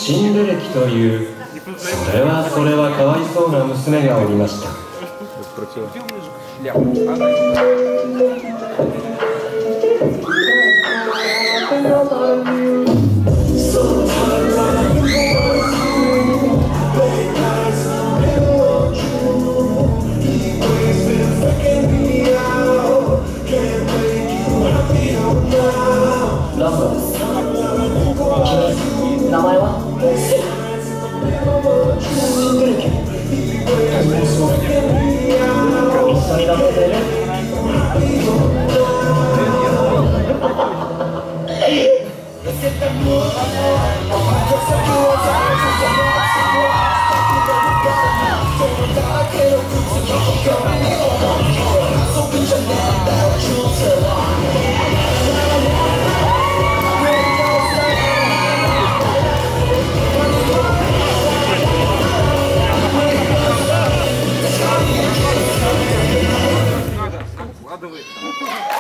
死んでるきというそれはかわいそうな娘がおりました。ラストです。君、名前は？知ってるけど一緒に飲めてる？